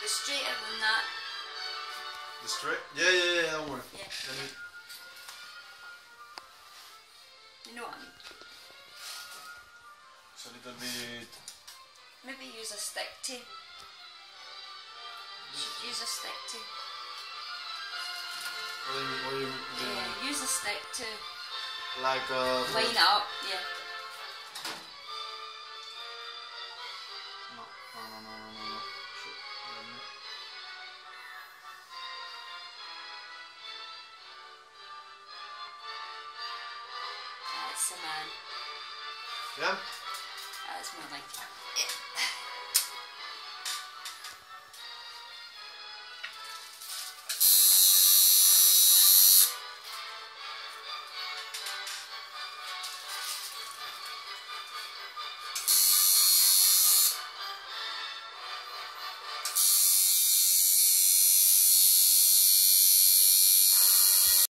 straighter than that. The straight? Yeah, that one. Yeah. You know what I mean? It's a little bit... Maybe use a stick too. You should use a stick too. What do you mean? Yeah, use a stick to Like line it up, yeah. No. Shit. That's the man. Yeah? That's more like it.